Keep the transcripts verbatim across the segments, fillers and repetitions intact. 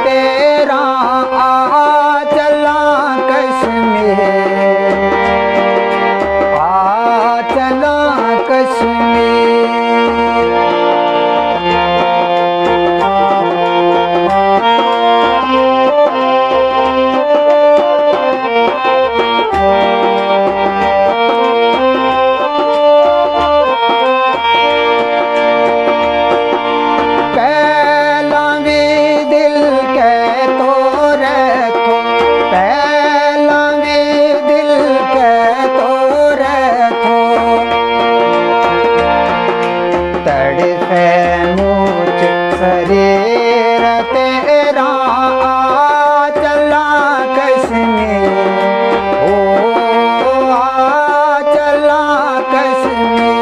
तेरा आ चला कश्मीर, आ चला कश्मीर। शरीर तेरा आ चला कश्मीर, ओ आ चला कश्मीर।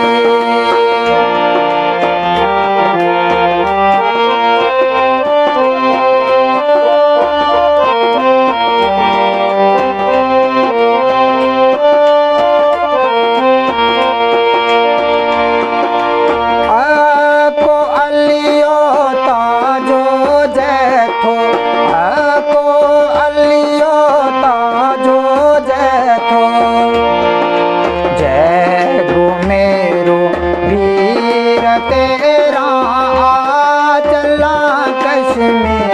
तेरा आ चला कश्मीर,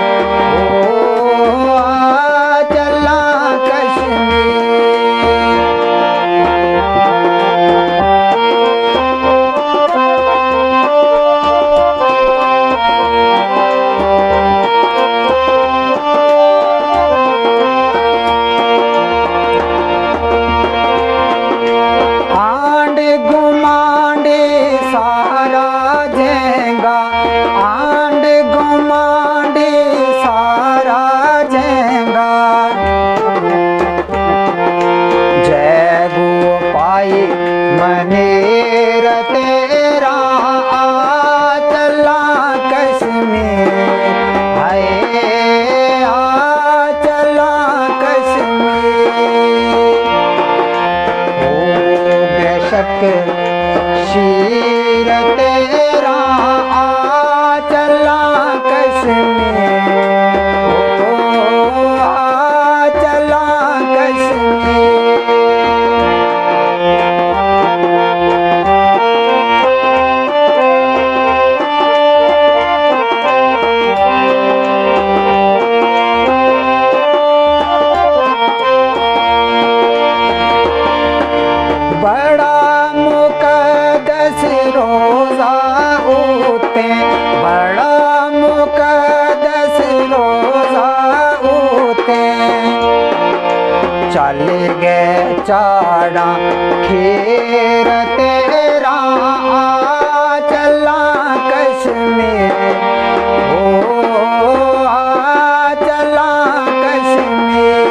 ओ आ चला कश्मीर। आंड गुमांडे सारा जेंगा, आंड गुमांडे सारा जेंगा। जय गोपाई मनेर तेरा आ चला कश्मीर, हाय आ चला कश्मीर। ओ बेशक शीर तेरा आ चला कश्मीर, ओ आ चला कश्मीर। बड़ा मुकद्दस रोज़ा उते, बड़ा मुकद्दस रोज़ा उते। चल गए चाड़ा खीर तेरा आ चला कश्मीर, ओ आ चला कश्मीर।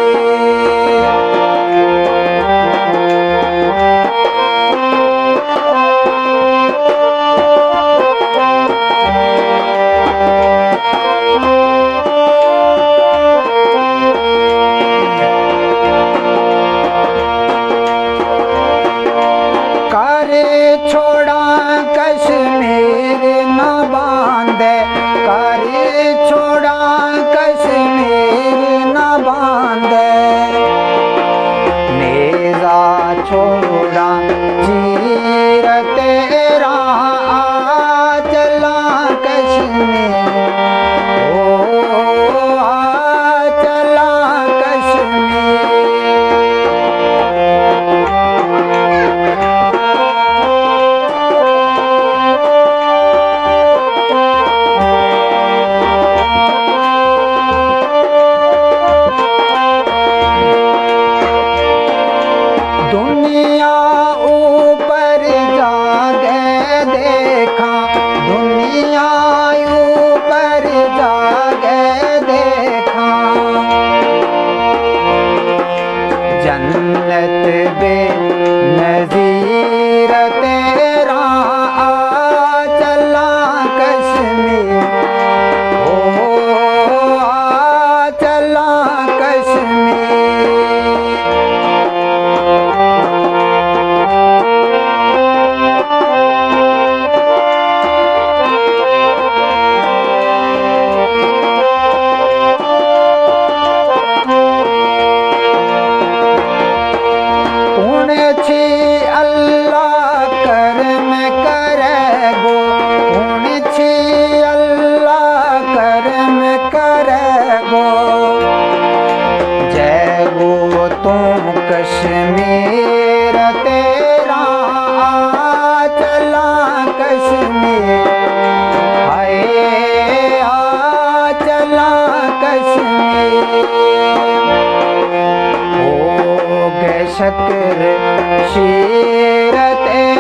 का कश्मीर तेरा चला कश्मीर, हाय आ चला कश्मीर। हो गए शक्र शीर तेरा